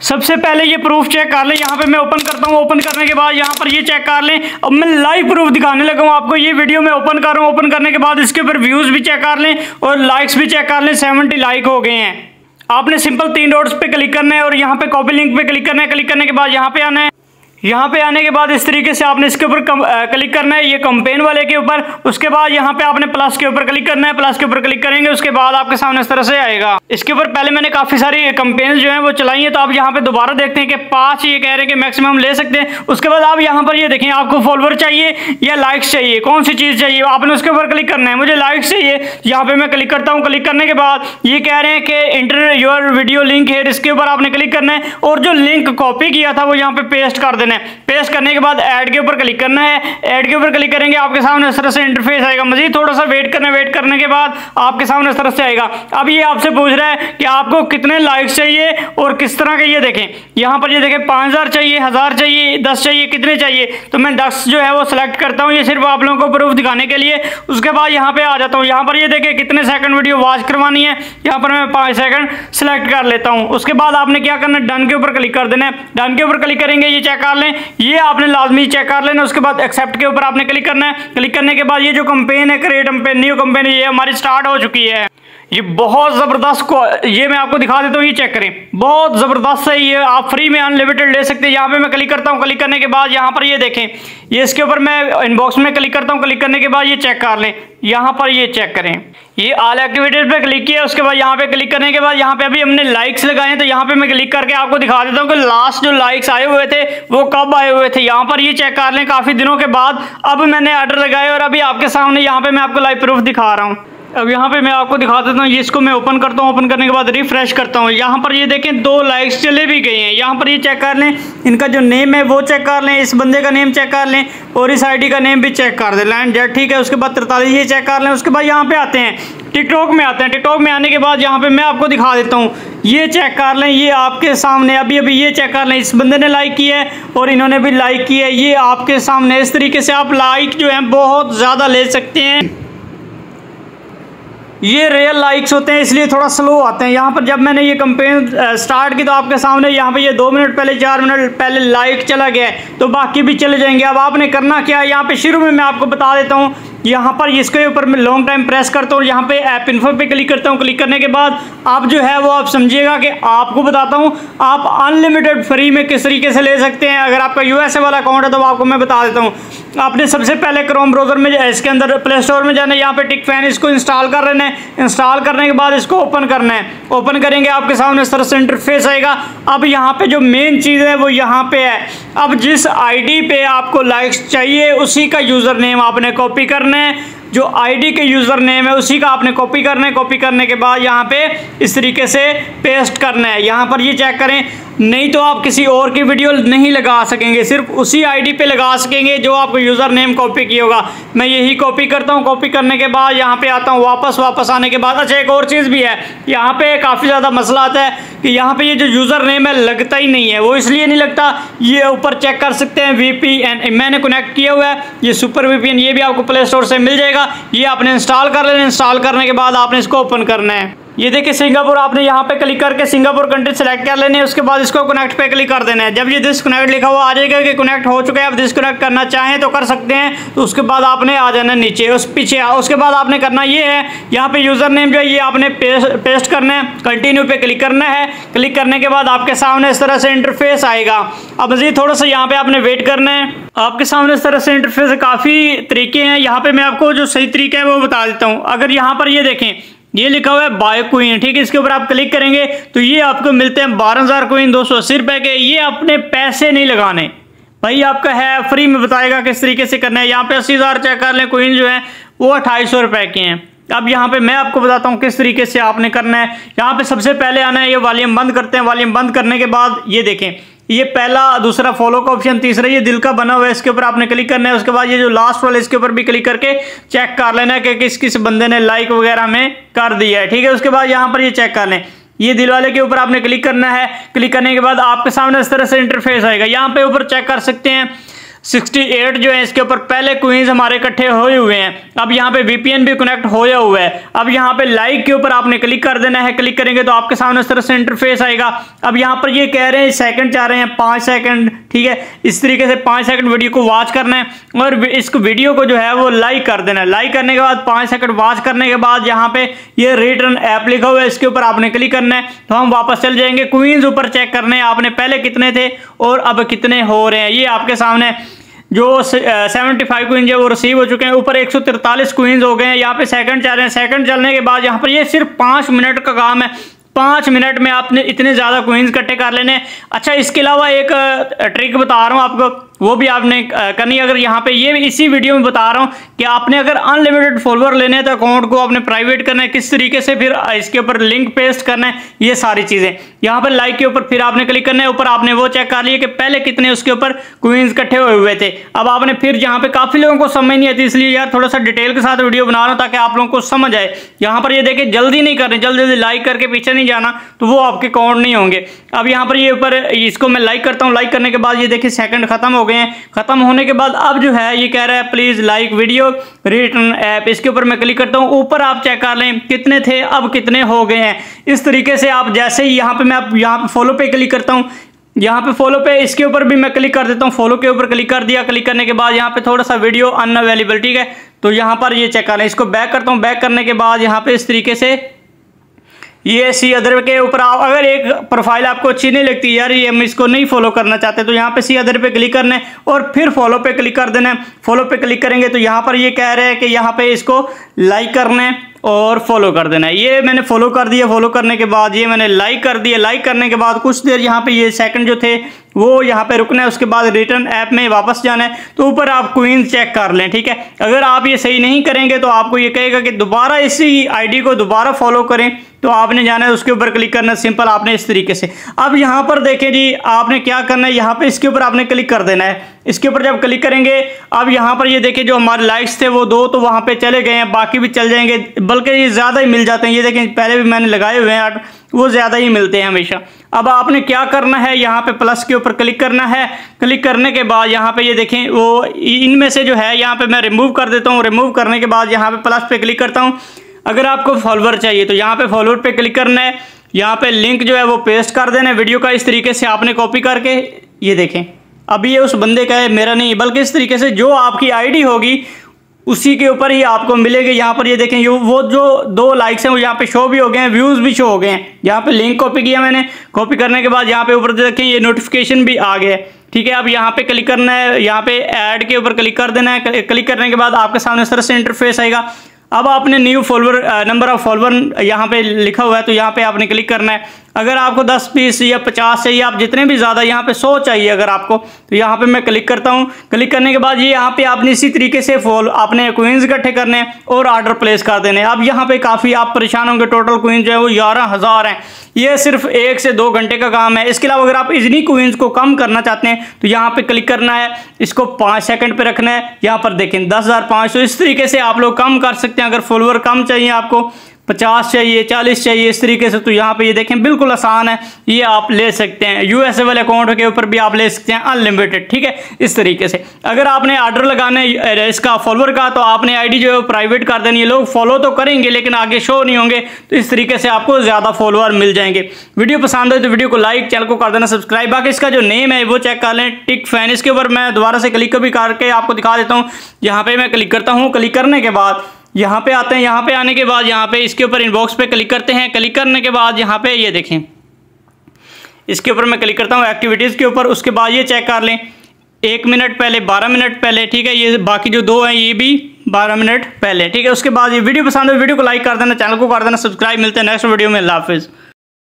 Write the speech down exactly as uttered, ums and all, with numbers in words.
सबसे पहले ये प्रूफ चेक कर लें। यहाँ पे मैं ओपन करता हूँ। ओपन करने के बाद यहाँ पर ये चेक कर लें। अब मैं लाइव प्रूफ दिखाने लगा हूँ आपको। ये वीडियो मैं ओपन कर रहा हूँ। ओपन करने के बाद इसके ऊपर व्यूज भी चेक कर लें और लाइक्स भी चेक कर लें। सेवेंटी लाइक हो गए हैं। आपने सिंपल तीन डॉट्स पे क्लिक करना है और यहाँ पे कॉपी लिंक पे क्लिक करना है। क्लिक करने के बाद यहाँ पे आना है। यहाँ पे आने के बाद इस तरीके से आपने इसके ऊपर क्लिक करना है, ये कंपेन वाले के ऊपर। उसके बाद यहाँ पे आपने प्लस के ऊपर क्लिक करना है। प्लस के ऊपर क्लिक करेंगे, उसके बाद आपके सामने इस तरह से आएगा। इसके ऊपर पहले मैंने काफी सारी कंपेन जो है वो चलाई है, तो आप यहाँ पे दोबारा देखते हैं कि पांच ये कह रहे हैं कि मैक्सिमम ले सकते हैं। उसके बाद आप यहाँ पर ये देखें, आपको फॉलोवर चाहिए या लाइक्स चाहिए, कौन सी चीज चाहिए, आपने उसके ऊपर क्लिक करना है। मुझे लाइक्स चाहिए, यहाँ पे मैं क्लिक करता हूँ। क्लिक करने के बाद ये कह रहे हैं कि इंटर योर वीडियो लिंक है, इसके ऊपर आपने क्लिक करना है और जो लिंक कॉपी किया था वो यहाँ पे पेस्ट कर देना है। पेस्ट करने के बाद ऐड के ऊपर क्लिक करना है। ऐड के ऊपर क्लिक करेंगे, आपके सामने इस तरह से इंटरफेस आएगा। मजीद थोड़ा सा वेट करना है। वेट करने के बाद आपके सामने इस तरह से आएगा। अब ये आपसे पूछ रहा है कि आपको कितने लाइक्स चाहिए और किस तरह के। ये देखें, यहाँ पर ये देखें पाँच हजार चाहिए, हजार चाहिए, दस चाहिए, कितने चाहिए। तो मैं दस जो है वो सिलेक्ट करता हूँ। ये सिर्फ आप लोगों को प्रूफ दिखाने के लिए। उसके बाद यहाँ पे आ जाता हूँ। यहाँ पर ये देखें कितने सेकंड वीडियो वॉच करवानी है। यहाँ पर मैं पाँच सेकंड सिलेक्ट कर लेता हूँ। उसके बाद आपने क्या करना है, डन के ऊपर क्लिक कर देना है। डन के ऊपर क्लिक करेंगे, ये चेक कर लें, ये आपने लाजमी चेक कर लेना। उसके बाद एक्सेप्ट के ऊपर आपने क्लिक करना है। क्लिक करने के बाद ये जो कंपेन है, क्रिएट कंपेन, न्यू कंपेन, ये हमारी स्टार्ट हो चुकी है। ये बहुत जबरदस्त को ये मैं आपको दिखा देता हूँ। ये चेक करें, बहुत जबरदस्त है। ये आप फ्री में अनलिमिटेड ले सकते हैं। यहाँ पे मैं क्लिक करता हूँ। क्लिक करने के बाद यहाँ पर ये देखें, ये इसके ऊपर मैं इनबॉक्स में क्लिक करता हूँ। क्लिक करने के बाद ये चेक कर लें, यहाँ पर ये चेक करें, ये ऑल एक्टिविटीज पे क्लिक किया। उसके बाद यहाँ पे क्लिक करने के बाद यहाँ पे अभी हमने लाइक्स लगाए हैं, तो यहाँ पे मैं क्लिक करके आपको दिखा देता हूँ कि लास्ट जो लाइक्स आए हुए थे वो कब आए हुए थे। यहाँ पर ये चेक कर लें, काफी दिनों के बाद अब मैंने ऑर्डर लगाए और अभी आपके सामने यहाँ पे मैं आपको लाइव प्रूफ दिखा रहा हूँ। अब यहाँ पे मैं आपको दिखा देता हूँ। ये इसको मैं ओपन करता हूँ। ओपन करने के बाद रिफ्रेश करता हूँ। यहाँ पर ये देखें दो लाइक्स चले भी गए हैं। यहाँ पर ये चेक कर लें, इनका जो नेम है वो चेक कर लें, इस बंदे का नेम चेक कर लें और इस आईडी का नेम भी चेक कर दें। लैंड जेट, ठीक है। उसके बाद तरतालीस ये चेक कर लें। उसके बाद यहाँ पे आते हैं, टिकटॉक में आते हैं। टिकटॉक में आने के बाद यहाँ पे मैं आपको दिखा देता हूँ। ये चेक कर लें, ये आपके सामने अभी अभी ये चेक कर लें, इस बंदे ने लाइक किया है और इन्होंने भी लाइक किया है। ये आपके सामने इस तरीके से आप लाइक जो है बहुत ज़्यादा ले सकते हैं। ये रियल लाइक्स होते हैं, इसलिए थोड़ा स्लो आते हैं। यहाँ पर जब मैंने ये कंपेन स्टार्ट की तो आपके सामने यहाँ पे ये दो मिनट पहले, चार मिनट पहले लाइक चला गया है, तो बाकी भी चले जाएंगे। अब आपने करना क्या है, यहाँ पे शुरू में मैं आपको बता देता हूँ। यहाँ पर इसके ऊपर मैं लॉन्ग टाइम प्रेस करता हूँ। यहाँ पे ऐप इन्फो पे क्लिक करता हूँ। क्लिक करने के बाद आप जो है वो आप समझिएगा कि आपको बताता हूँ आप अनलिमिटेड फ्री में किस तरीके से ले सकते हैं। अगर आपका यूएसए वाला अकाउंट है तो आपको मैं बता देता हूँ। आपने सबसे पहले क्रोम ब्राउजर में इसके अंदर प्ले स्टोर में जाना है। यहाँ पे टिक फैन इसको इंस्टॉल कर लेना है। इंस्टॉल करने के बाद इसको ओपन करना है। ओपन करेंगे, आपके सामने इस तरह से इंटरफेस आएगा। अब यहाँ पे जो मेन चीज़ है वो यहाँ पे है। अब जिस आईडी पे आपको लाइक्स चाहिए उसी का यूज़र नेम आपने कॉपी करना है। जो आईडी के यूज़र नेम है उसी का आपने कॉपी करना है। कॉपी करने के बाद यहाँ पे इस तरीके से पेस्ट करना है। यहाँ पर ये चेक करें, नहीं तो आप किसी और की वीडियो नहीं लगा सकेंगे, सिर्फ उसी आईडी पे लगा सकेंगे जो आपको यूज़र नेम कॉपी किया होगा। मैं यही कॉपी करता हूँ। कॉपी करने के बाद यहाँ पे आता हूँ वापस। वापस आने के बाद अच्छा एक और चीज़ भी है, यहाँ पे काफ़ी ज़्यादा मसला आता है कि यहाँ पे ये जो यूज़र नेम है लगता ही नहीं है। वो इसलिए नहीं लगता, ये ऊपर चेक कर सकते हैं वी पी एन मैंने कनेक्ट किया हुआ है, ये सुपर वी पी एन, ये भी आपको प्ले स्टोर से मिल जाएगा। ये आपने इंस्टॉल कर लेना। इंस्टॉल करने के बाद आपने इसको ओपन करना है। ये देखिए सिंगापुर, आपने यहाँ पे क्लिक करके सिंगापुर कंट्री सेलेक्ट कर लेनी है। उसके बाद इसको कनेक्ट पे क्लिक कर देना है। जब ये डिस्कनेक्ट लिखा हुआ आ जाएगा कि कनेक्ट हो चुका है, आप डिस्कनेक्ट करना चाहें तो कर सकते हैं। तो उसके बाद आपने आ जाना नीचे, उस पीछे आ, उसके बाद आपने करना ये है, यहाँ पे यूज़र नेम जो है ये आपने पेस्ट पेस्ट करना है। कंटिन्यू पे क्लिक करना है। क्लिक करने के बाद आपके सामने इस तरह से इंटरफेस आएगा। अब मज़ीद थोड़ा सा यहाँ पे आपने वेट करना है। आपके सामने इस तरह से इंटरफेस, काफ़ी तरीके हैं। यहाँ पे मैं आपको जो सही तरीका है वो बता देता हूँ। अगर यहाँ पर ये देखें, ये लिखा हुआ है बाय क्वीन, ठीक है। इसके ऊपर आप क्लिक करेंगे तो ये आपको मिलते हैं बारह हजार क्वीन, दो सौ अस्सी रुपए के। ये अपने पैसे नहीं लगाने भाई, आपका है फ्री में बताएगा किस तरीके से करना है। यहाँ पे अस्सी हजार चेक कर लें, क्वीन जो है वो अट्ठाईस सौ रुपए के हैं। अब यहाँ पे मैं आपको बताता हूँ किस तरीके से आपने करना है। यहाँ पे सबसे पहले आना है, ये वॉल्यूम बंद करते हैं। वॉल्यूम बंद करने के बाद ये देखें, ये पहला, दूसरा फॉलो का ऑप्शन, तीसरा ये दिल का बना हुआ है, इसके ऊपर आपने क्लिक करना है। उसके बाद ये जो लास्ट वाला इसके ऊपर भी क्लिक करके चेक कर लेना है कि किस किस बंदे ने लाइक वगैरह में कर दिया है, ठीक है। उसके बाद यहाँ पर ये चेक कर लें, ये दिल वाले के ऊपर आपने क्लिक करना है। क्लिक करने के बाद आपके सामने इस तरह से इंटरफेस आएगा। यहाँ पे ऊपर चेक कर सकते हैं अड़सठ जो है इसके ऊपर पहले क्वींस हमारे इकट्ठे हुए हुए हैं। अब यहाँ पे वीपीएन भी कनेक्ट होया हुआ है। अब यहाँ पे लाइक के ऊपर आपने क्लिक कर देना है। क्लिक करेंगे तो आपके सामने इस तरह से इंटरफेस आएगा। अब यहाँ पर ये कह रहे हैं सेकंड चाह रहे हैं पाँच सेकंड, ठीक है। इस तरीके से पाँच सेकंड वीडियो को वॉच करना है और इस वीडियो को जो है वो लाइक कर देना है। लाइक करने के बाद पाँच सेकंड वॉच करने के बाद यहाँ पे ये रिटर्न ऐप लिखा हुआ है, इसके ऊपर आपने क्लिक करना है। तो हम वापस चल जाएंगे, क्वींस ऊपर चेक करने हैं आपने पहले कितने थे और अब कितने हो रहे हैं। ये आपके सामने जो पचहत्तर क्वींस है वो रिसीव हो चुके हैं। ऊपर एक सौ तैंतालीस क्वींस हो गए हैं। यहाँ पे सेकंड चल रहे हैं। सेकंड चलने के बाद यहाँ पर ये सिर्फ पाँच मिनट का काम है। पाँच मिनट में आपने इतने ज़्यादा क्वींस इकट्ठे कर लेने। अच्छा, इसके अलावा एक ट्रिक बता रहा हूँ आपको, वो भी आपने करनी है। अगर यहाँ पे ये इसी वीडियो में बता रहा हूँ कि आपने अगर अनलिमिटेड फॉलोअर लेने हैं तो अकाउंट को आपने प्राइवेट करना है, किस तरीके से फिर इसके ऊपर लिंक पेस्ट करना है, ये सारी चीज़ें। यहाँ पर लाइक के ऊपर फिर आपने क्लिक करना है। ऊपर आपने वो चेक कर लिया कि पहले कितने उसके ऊपर क्वींस इकट्ठे हुए हुए थे। अब आपने फिर यहाँ पे काफ़ी लोगों को समझ नहीं आती, इसलिए यार थोड़ा सा डिटेल के साथ वीडियो बना रहा हूँ ताकि आप लोगों को समझ आए। यहाँ पर ये देखिए, जल्दी नहीं करनी, जल्दी जल्दी लाइक करके पीछे नहीं जाना, तो वो आपके काउंट नहीं होंगे। अब यहाँ पर ये ऊपर इसको मैं लाइक करता हूँ। लाइक करने के बाद ये देखिए सेकंड खत्म हो गए हैं। खत्म होने के बाद अब जो है ये कह रहा है please like video return app, इसके ऊपर मैं क्लिक करता हूँ। ऊपर आप चेक कर लें कितने थे, अब कितने हो गए हैं। इस तरीके से आप जैसे ही यहाँ पे मैं यहाँ पे फॉलो पे क्लिक करता हूँ, यहाँ पे फॉलो पे इसके ऊपर भी मैं क्लिक कर देता हूँ। फॉलो के ऊपर क्लिक कर दिया। क्लिक करने के बाद यहाँ पे थोड़ा सा वीडियो अनअवेलेबल, ठीक है। तो यहाँ पर ये चेक कर लें। इसको बैक करता हूँ। बैक करने के बाद यहाँ पे इस तरीके से ये सी अदर के ऊपर आप अगर एक प्रोफाइल आपको अच्छी नहीं लगती, यार ये हम इसको नहीं फॉलो करना चाहते, तो यहाँ पे सी अदर पे क्लिक करना है और फिर फॉलो पे क्लिक कर देना है। फॉलो पे क्लिक करेंगे तो यहाँ पर ये कह रहे हैं कि यहाँ पे इसको लाइक करना है और फॉलो कर देना है। ये मैंने फॉलो कर दिया। फॉलो करने के बाद ये मैंने लाइक कर दिया। लाइक करने के बाद कुछ देर यहाँ पे ये सेकंड जो थे वो यहाँ पे रुकना है। उसके बाद रिटर्न ऐप में वापस जाना है। तो ऊपर आप क्वींस चेक कर लें, ठीक है। अगर आप ये सही नहीं करेंगे तो आपको ये कहेगा कि दोबारा इसी आईडी को दोबारा फॉलो करें, तो आपने जाना है उसके ऊपर क्लिक करना है। सिंपल आपने इस तरीके से। अब यहाँ पर देखें जी, आपने क्या करना है, यहाँ पे इसके ऊपर आपने क्लिक कर देना है। इसके ऊपर जब क्लिक करेंगे, अब यहाँ पर ये देखिए जो हमारे लाइक्स थे वो दो तो वहाँ पे चले गए हैं, बाकी भी चल जाएंगे, बल्कि ये ज़्यादा ही मिल जाते हैं। ये देखें पहले भी मैंने लगाए हुए हैं, वो ज़्यादा ही मिलते हैं हमेशा। अब आपने क्या करना है, यहाँ पे प्लस के ऊपर क्लिक करना है। क्लिक करने के बाद यहाँ पे ये देखें वो इनमें से जो है यहाँ पे मैं रिमूव कर देता हूँ। रिमूव करने के बाद यहाँ पे प्लस पे क्लिक करता हूँ। अगर आपको फॉलोअर चाहिए तो यहाँ पे फॉलोअर पे क्लिक करना है। यहाँ पे लिंक जो है वो पेस्ट कर देना है वीडियो का। इस तरीके से आपने कॉपी करके, ये देखें अब ये उस बंदे का है, मेरा नहीं, बल्कि इस तरीके से जो आपकी आईडी होगी उसी के ऊपर ही आपको मिलेगी। यहाँ पर ये देखें ये वो जो दो लाइक्स हैं वो यहाँ पे शो भी हो गए हैं, व्यूज़ भी शो हो गए हैं। यहाँ पे लिंक कॉपी किया मैंने। कॉपी करने के बाद यहाँ पे ऊपर देखें ये नोटिफिकेशन भी आ गया, ठीक है। अब यहाँ पे क्लिक करना है। यहाँ पे ऐड के ऊपर क्लिक कर देना है। क्लिक करने के बाद आपके सामने इस तरह से इंटरफेस आएगा। अब आपने new follower number of follower यहाँ पे लिखा हुआ है, तो यहाँ पे आपने क्लिक करना है। अगर आपको दस पीस या पचास चाहिए, आप जितने भी ज़्यादा, यहाँ पे सौ चाहिए अगर आपको, तो यहाँ पे मैं क्लिक करता हूँ। क्लिक करने के बाद ये यहाँ पे आपने इसी तरीके से फॉलो आपने क्वींस इकट्ठे करने हैं और ऑर्डर प्लेस कर देने हैं। अब यहाँ पे काफ़ी आप परेशान होंगे। टोटल क्वींस जो है वो ग्यारह हज़ार हैं। ये सिर्फ एक से दो घंटे का काम है। इसके अलावा अगर आप इतनी क्वींस को कम करना चाहते हैं तो यहाँ पे क्लिक करना है। इसको पाँच सेकंड पे रखना है। यहाँ पर देखें दस हज़ार पाँच सौ, इस तरीके से आप लोग कम कर सकते हैं। अगर फॉलोअर कम चाहिए, आपको पचास चाहिए, चालीस चाहिए, इस तरीके से, तो यहाँ पे ये देखें बिल्कुल आसान है, ये आप ले सकते हैं। यूएसए वाले अकाउंट के ऊपर भी आप ले सकते हैं अनलिमिटेड, ठीक है। इस तरीके से अगर आपने ऑर्डर लगाना है इसका फॉलोअर का, तो आपने आईडी जो है प्राइवेट कर देनी है। लोग फॉलो तो करेंगे लेकिन आगे शो नहीं होंगे, तो इस तरीके से आपको ज़्यादा फॉलोअर मिल जाएंगे। वीडियो पसंद हो तो वीडियो को लाइक, चैनल को कर देना सब्सक्राइब। बाकी इसका जो नेम है वो चेक कर लें, टिक फैन। इसके ऊपर मैं दोबारा से क्लिक भी करके आपको दिखा देता हूँ। यहाँ पे मैं क्लिक करता हूँ। क्लिक करने के बाद यहाँ पे आते हैं। यहाँ पे आने के बाद यहाँ पे इसके ऊपर इनबॉक्स पे क्लिक करते हैं। क्लिक करने के बाद यहाँ पे ये देखें, इसके ऊपर मैं क्लिक करता हूँ एक्टिविटीज़ के ऊपर। उसके बाद ये चेक कर लें एक मिनट पहले, बारह मिनट पहले, ठीक है। ये बाकी जो दो हैं ये भी बारह मिनट पहले, ठीक है। उसके बाद ये वीडियो पसंद है वीडियो को लाइक कर देना, चैनल को कर देना सब्सक्राइब। मिलते हैं नेक्स्ट वीडियो में। अल्लाह हाफिज़।